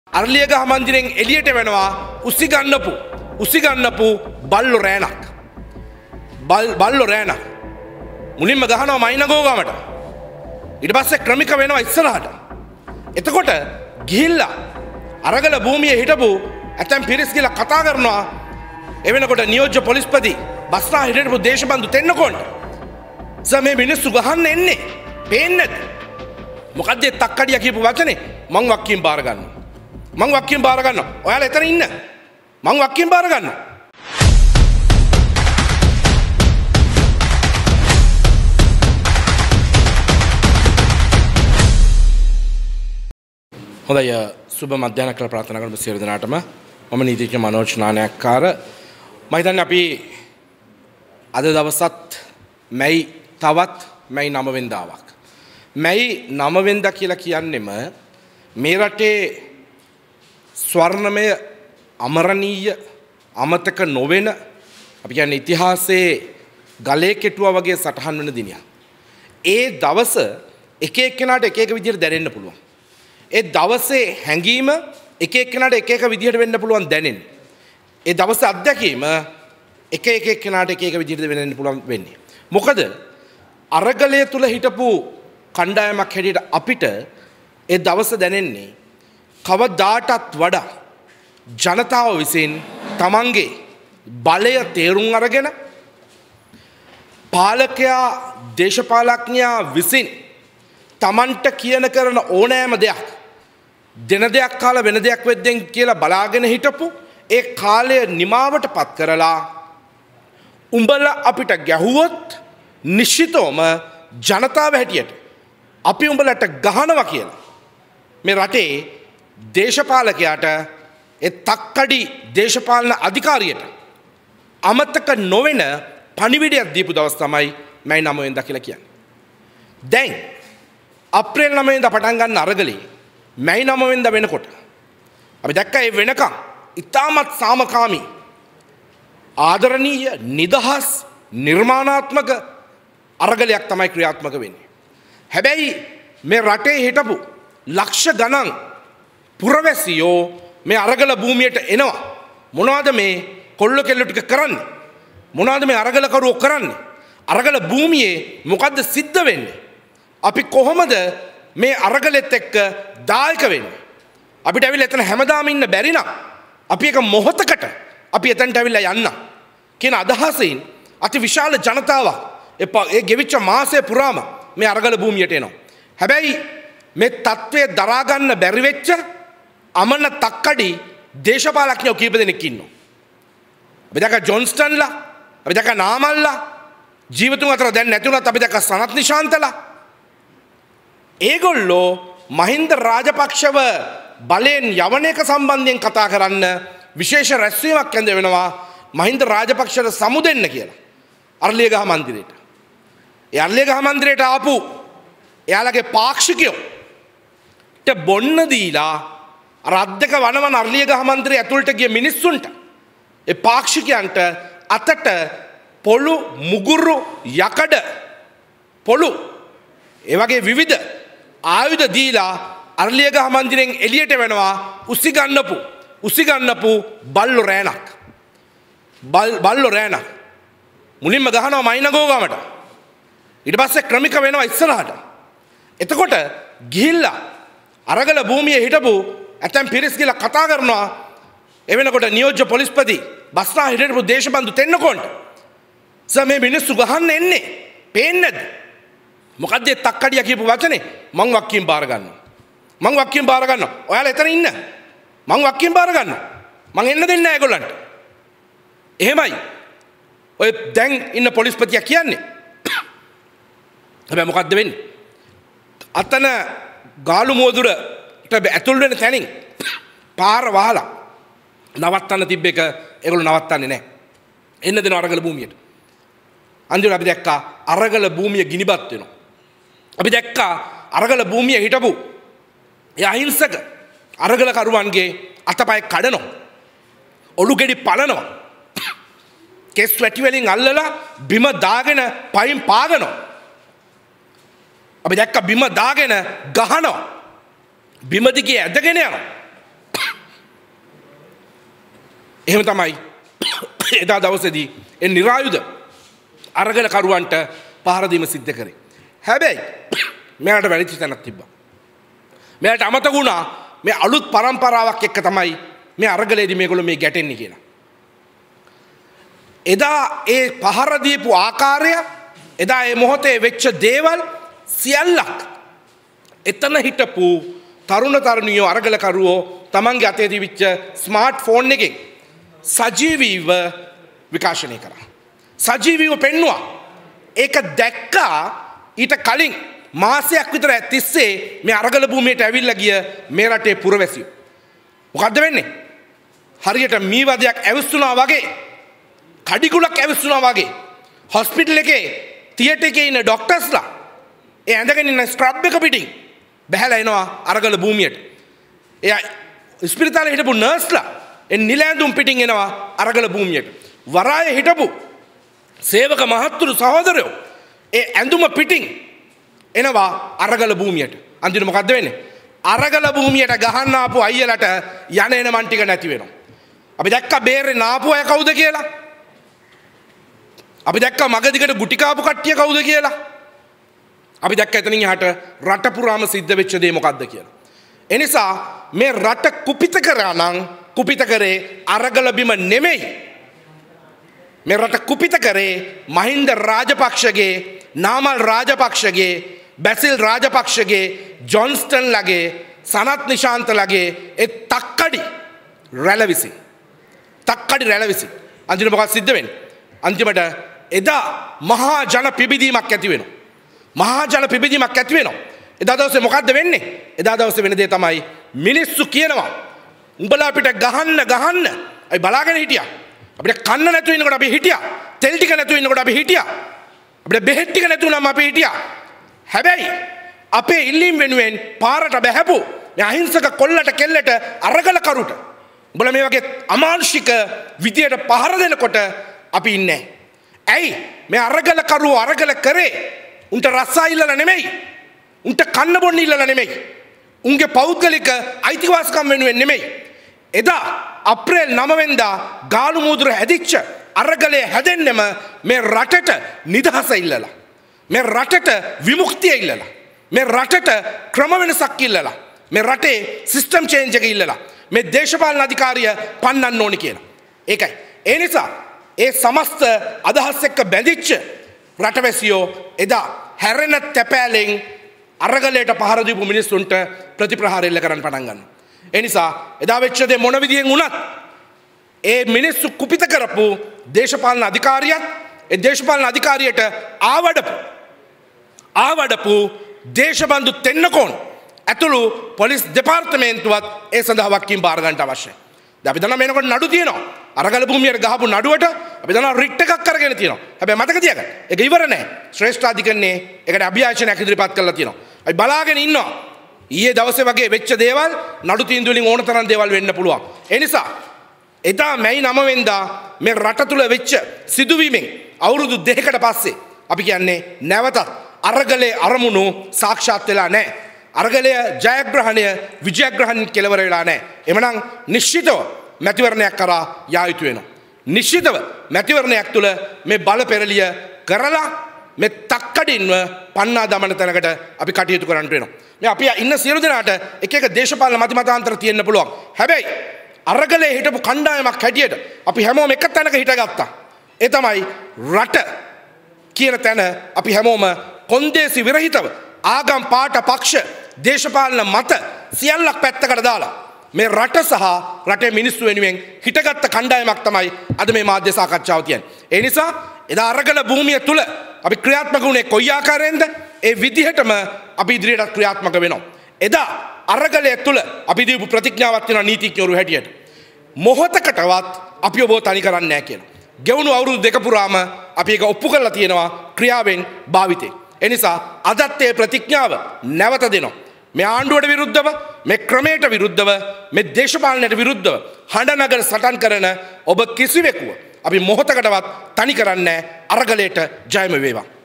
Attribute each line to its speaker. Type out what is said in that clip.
Speaker 1: අරලියගහ මන්දිරෙන් එළියට වෙනවා උසිගන්නපු බල්ලෝ රෑනක්. බල්ලෝ රෑනක්. මුලින්ම ගහනවා මයිනගෝගමට. ඊට පස්සේ ක්‍රමික වෙනවා ඉස්සරහට. එතකොට ගිහිල්ලා අරගල භූමියේ හිටපු ඇතැම් පිරිස් ගිහලා කතා කරනවා. එවෙනකොට නියෝජ්‍ය පොලිස්පති බස්නා හිටපු දේශබන්දු තෙන්නකොන්ට. මේ මිනිස්සු ගහන්න එන්නේ. පේන්නේ නැද්ද? මොකද්ද තක්කඩිය කියපු වචනේ? මං වක්කීම් බාර ගන්නවා. මං වක්කීම් බාර ගන්නවා. ඔයාලා එතන ඉන්න. මං වක්කීම් බාර ගන්නවා. හොඳයි සුබ මධ්‍යහන කියලා ප්‍රාර්ථනා කරමු සියලු දෙනාටම. මම නීතිඥ මනෝජ් නානයක්කාර. මම හිතන්නේ අපි අද දවසත් මැයි තවත් මැයි 9 වෙනිදාවක්. මැයි 9 වෙනිදා කියලා කියන්නෙම මේ රටේ ස්වර්ණමය අමරණීය අමතක නොවන අපි කියන්නේ ඉතිහාසයේ ගලේ කෙටුවා වගේ සටහන් වෙන දිනයක්. ඒ දවස එක එක්කෙනාට එක එක විදිහට දැනෙන්න පුළුවන්. ඒ දවසේ හැඟීම එක එක්කෙනාට එක එක විදිහට වෙන්න පුළුවන් දැනෙන්නේ. ඒ දවසේ අත්දැකීම එක එක්කෙනාට එක එක විදිහට වෙන්න පුළුවන් වෙන්නේ. මොකද අරගලය තුල හිටපු කණ්ඩායමක් හැටියට අපිට ඒ දවස දැනෙන්නේ කවදාටත් වඩා ජනතාව විසින් තමන්ගේ බලය තේරුම් අරගෙන පාලකයා දේශපාලඥයා විසින් තමන්ට කියන කරන ඕනෑම දෙයක් දෙන දෙයක් කාලා වෙන දෙයක් වෙද්දෙන් කියලා බලාගෙන හිටපු ඒ කාලය නිමාවට පත් කරලා උඹලා අපිට ගැහුවොත් නිශ්චිතවම ජනතාව හැටියට අපි උඹලට ගහනවා කියලා මේ රටේ දේශපාලකයාට ඒ තක්කඩි දේශපාලන අධිකාරියට අමතක නොවන පණිවිඩයක් දීපු දවස් තමයි මැයි 9 වෙනිදා කියලා කියන්නේ. දැන් අප්‍රේල් 9 වෙනිදා පටන් ගන්න අරගලේ මැයි 9 වෙනිදා වෙනකොට අපි දැක්කා ඒ වෙනකන් ඉතාමත් සාමකාමී ආදරණීය නිදහස් නිර්මාණාත්මක අරගලයක් තමයි ක්‍රියාත්මක වෙන්නේ. හැබැයි මේ රටේ හිටපු ලක්ෂ ගණන් පුරවැසියෝ මේ අරගල භූමියට එනවා. මොනවද මේ කොල්ල කෙල්ල ටික කරන්නේ? මොනවද මේ අරගලකරුවෝ කරන්නේ? අරගල භූමියේ මොකද්ද සිද්ධ වෙන්නේ? අපි කොහොමද මේ අරගලෙත් එක්ක දායක වෙන්නේ? අපිට ඇවිල්ලා එතන හැමදාම ඉන්න බැරි නම් අපි එක මොහොතකට අපි එතනට ඇවිල්ලා යන්න කියන අදහසින් අති විශාල ජනතාවක් ඒ ගෙවිච්ච මාසය පුරාම මේ අරගල භූමියට එනවා. හැබැයි මේ තත්ත්වය දරා ගන්න බැරි වෙච්ච අමන තක්කඩි දේශපාලඥයෝ කීප දෙනෙක් ඉන්නවා. අපි දැක්ක ජොන්ස්ටන්ලා, අපි දැක්ක නාමල්ලා, ජීවතුන් අතර දැන් නැති වුණත් අපි දැක්ක සනත් නිශාන්තලා. ඒගොල්ලෝ මහින්ද රාජපක්ෂව බලයෙන් යවන එක සම්බන්ධයෙන් කතා කරන්න විශේෂ රැස්වීමක් ඇඳ වෙනවා මහින්ද රාජපක්ෂට සමු දෙන්න කියලා. අරලියගහ මන්දිරයට. ඒ අරලියගහ මන්දිරයට ආපු එයාලගේ පාක්ෂිකයෝ බොන්න දීලා අර අද්දක වනවන අරලියගහ මන්දිරය ඇතුළට ගිය මිනිස්සුන්ට ඒ පාක්ෂිකයන්ට අතට පොළු මුගුරු යකඩ පොළු ඒ වගේ විවිධ ආයුධ දීලා අරලියගහ මන්දිරෙන් එළියට වෙනවා උසිගන්නපු බල්ලෝ රෑනක්. බල්ලෝ රෑනක්. මුලින්ම ගහනවා මයිනගෝගමට. ඊට පස්සේ ක්‍රමික වෙනවා ඉස්සරහට. එතකොට ගිහිල්ලා අරගල භූමියේ හිටපු ඇතැම් පිරිස් ගිහලා කතා කරනවා. එවෙනකොට නියෝජ්‍ය පොලිස්පති බස්නා හිටපු දේශබන්දු තෙන්නකොන්ට. මේ මිනිස්සු ගහන්න එන්නේ. පේන්නේ නැද්ද? මොකද්ද තක්කඩිය කියපු වචනේ? මං වක්කීම් බාර ගන්නවා. මං වක්කීම් බාර ගන්නවා. ඔයාලා එතන ඉන්න. මං වක්කීම් බාර ගන්නවා. මං එන්න දෙන්නේ නැහැ ඒගොල්ලන්ට. එහෙමයි. ඔය දැන් ඉන්න පොලිස්පතියා කියන්නේ. හැබැයි මොකද්ද වෙන්නේ? අතන ගාලු මුවදුරට ඇතුල් වෙන තැනින් පාර වහලා නවත්තන්න තිබ්බ එක ඒගොල්ලෝ නවත්තන්නේ නැහැ. එන්න දෙන අරගල භූමියට. අන්තිමට අපි දැක්කා අරගල භූමිය ගිනිබත් වෙනවා. අපි දැක්කා අරගල භූමිය හිටපු ඒ අහිංසක අරගල කරුවන්ගේ අතපය කඩනවා. ඔලු ගෙඩි පලනවා. කෙස් වැටි වලින් අල්ලලා බිම දාගෙන පයින් පාගනවා. අපි දැක්ක බිම දාගෙන ගහනවා. බිම දිගේ ඇදගෙන යනවා. එහෙම තමයි එදා දවසේදී ඒ නිරායුධ අරගල කරුවන්ට පහර දීම සිද්ධ කරේ. හැබැයි මෙයාට වැරදි තැනක් තිබ්බා. මෙයාට අමතක වුණා මේ අලුත් පරම්පරාවක් එක්ක තමයි මේ අරගලයේදී මේගොල්ලෝ මේ ගැටෙන්නේ කියලා. එදා ඒ පහර දීපු ආකාරය, එදා ඒ මොහොතේ වෙච්ච දේවල් සියල්ලක් එතන හිටපු තරුණ තරුණියෝ අරගලකරුවෝ තමන්ගේ අතේ තිබිච්ච ස්මාර්ට් ෆෝන් එකෙන් සජීවීව විකාශනය කරා. සජීවීව පෙන්නවා. ඒක දැක්කා ඊට කලින් මාසයක් විතර තිස්සේ මේ අරගල භූමියට ඇවිල්ලා ගිය මේ රටේ පුරවැසියෝ. මොකද්ද වෙන්නේ? හරියට මීවදයක් ඇවිස්සුනා වගේ, කඩිකුලක් ඇවිස්සුනා වගේ හොස්පිටල් එකේ තියටර් එකේ ඉන්න ડોක්ටර්ස්ලා ඒ ඇඳගෙන ඉන්න ස්ක්‍රබ් එක පිටින් බහැලා එනවා අරගල භූමියට. එයා ස්පිරිතාලේ හිටපු නර්ස්ලා ඒ නිල ඇඳුම් පිටින් එනවා අරගල භූමියට. වරායේ හිටපු සේවක මහත්තුරු සහෝදරයෝ ඒ ඇඳුම පිටින් එනවා අරගල භූමියට. අන්තිමට මොකද්ද වෙන්නේ? අරගල භූමියට ගහන්න ආපු අයියලට යන එන මන් ටික නැති වෙනවා. අපි දැක්ක බේරේ නාපු අය කවුද කියලා. අපි දැක්ක මගදිකට ගුටි කාපු කට්ටිය කවුද කියලා. අපි දැක්ක එතනින් එහාට රට පුරාම සිද්ධ වෙච්ච දේ මොකද්ද කියලා. ඒ නිසා මේ රට කුපිත කරා නම් කුපිත කරේ අරගල බිම නෙමෙයි. මේ රට කුපිත කරේ මහින්ද රාජපක්ෂගේ, නාමල් රාජපක්ෂගේ, බැසිල් රාජපක්ෂගේ, ජොන්ස්ටන් ලගේ, සනත් නිශාන්ත ලගේ ඒ තක්කඩි රැළ විසින්. තක්කඩි රැළ විසින්. අන්තිමට මොකක්ද සිද්ධ වෙන්නේ? අන්තිමට එදා මහා ජන පිබිදීමක් ඇති වෙනවා. මහා ජන පිබිදීමක් ඇති වෙනවා. එදා දවසේ මොකද්ද වෙන්නේ? එදා දවසේ වෙන දේ තමයි මිනිස්සු කියනවා උඹලා අපිට ගහන්න. අපි බලාගෙන හිටියා. අපිට කන්න නැතුව ඉන්නකොට අපි හිටියා. තෙල් ටික නැතුව ඉන්නකොට අපි හිටියා. අපිට බෙහෙත් ටික නැතුව නම් අපි හිටියා. හැබැයි අපේ ඉල්ලීම් වෙනුවෙන් පාරට බැහැපු මේ අහිංසක කොල්ලට කෙල්ලට අරගල කරුට උඹලා මේ වගේ අමානුෂික විදියට පහර දෙනකොට අපි ඉන්නේ. ඇයි මේ අරගල කරුව අරගල කරේ? උන්ට රස්සා ඉල්ලලා නෙමෙයි. උන්ට කන්න බොන්න ඉල්ලලා නෙමෙයි. උන්ගේ පෞද්ගලික අයිතිවාසිකම් වෙනුවෙන් නෙමෙයි. එදා අප්‍රේල් 9 වෙනිදා ගාලු මූදුර හැදිච්ච අරගලේ හැදෙන්නෙම මේ රටට නිදහස ඉල්ලලා. මේ රටට විමුක්තිය ඉල්ලලා. මේ රටට ක්‍රම වෙනසක් ඉල්ලලා. මේ රටේ සිස්ටම් චේන්ජ් එක ඉල්ලලා. මේ දේශපාලන අධිකාරිය පන්නන්න ඕනි කියලා. ඒකයි. ඒ නිසා ඒ සමස්ත අදහස් එක්ක බැඳිච්ච රටවැසියෝ එදා හැරෙන තැපෑලෙන් අරගලයට පහර දීපු මිනිස්සුන්ට ප්‍රතිප්‍රහාර එල්ල කරන්න පටන් ගන්නවා. ඒ නිසා එදා වෙච්ච දේ මොන විදියෙන් වුණත් ඒ මිනිස්සු කුපිත කරපු දේශපාලන අධිකාරියත් ඒ දේශපාලන අධිකාරියට ආවඩපු දේශබන්දු තෙන්නකෝන් ඇතුළු පොලිස් දෙපාර්තමේන්තුවත් ඒ සඳහා වක්කීම් බාර ගන්නට අවශ්‍යයි. දැන් අපි දන්නවා මේනකොට නඩු තියෙනවා. අරගල භූමියට ගහපු නඩුවට අපි දන්නවා රිට් එකක් අරගෙන තියෙනවා. හැබැයි මතක තියාගන්න. ඒක ඉවර නෑ. ශ්‍රේෂ්ඨ අධිකරණයේ ඒකට අභියාචනයක් ඉදිරිපත් කරලා තියෙනවා. අපි බලාගෙන ඉන්නවා. ඊයේ දවසේ වගේ වෙච්ච දේවල් නඩු තීන්දුව වලින් ඕන තරම් දේවල් වෙන්න පුළුවන්. ඒ නිසා එදා මැයි 9 වෙනිදා මේ රට තුල වෙච්ච සිදුවීමෙන් අවුරුදු 2කට පස්සේ අපි කියන්නේ නැවතත් අරගලේ අරමුණු සාක්ෂාත් වෙලා නැහැ. අරගලය ජයග්‍රහණය විජයග්‍රහණ කෙලවර වෙලා නැහැ. එමනම් නිශ්චිතව මැතිවරණයක් කරා යා යුතු වෙනවා. නිශ්චිතව මැතිවරණයක් තුල මේ බල පෙරලිය කරලා මේ තක්කඩින්ව පන්නා දමන තැනකට අපි කටයුතු කරන්න වෙනවා. මේ අපි ඉන්න සියලු දෙනාට එක එක දේශපාලන මතිමතාන්තර තියෙන්න පුළුවන්. හැබැයි අරගලේ හිටපු කණ්ඩායමක් හැටියට අපි හැමෝම එක තැනක හිටගත්තා. ඒ තමයි රට කියන තැන අපි හැමෝම කොන්දේසි විරහිතව ආගම් පාට පක්ෂ දේශපාලන මත සියල්ලක් පැත්තකට දාලා මේ රට සහ රටේ මිනිස්සු වෙනුවෙන් හිටගත්ත කණ්ඩායමක් තමයි අද මේ මාධ්‍ය සාකච්ඡාව තියන්නේ. ඒ නිසා එදා අරගල භූමිය තුල අපි ක්‍රියාත්මක වුණේ කොයි ආකාරයෙන්ද? ඒ විදිහටම අපි ඉදිරියට ක්‍රියාත්මක වෙනවා. එදා අරගලය තුල අපි දීපු ප්‍රතිඥාවක් තියෙනවා නීතිඥවරු හැටියට. මොහොතකටවත් අපි ඔබ තනි කරන්නේ නැහැ කියලා. ගෙවුණු අවුරුදු දෙක පුරාම අපි ඒක ඔප්පු කරලා තියෙනවා ක්‍රියාවෙන් භාවිතේ. ඒ නිසා අදත් ඒ ප්‍රතිඥාව නැවත දෙනවා. මේ ආණ්ඩුවට විරුද්ධව, මේ ක්‍රමයට විරුද්ධව, මේ දේශපාලනයට විරුද්ධව හඬ නගර සටන් කරන ඔබ කිසිවෙකුව අපි මොහොතකටවත් තනි කරන්නේ නැහැ. අරගලයට ජයම වේවා.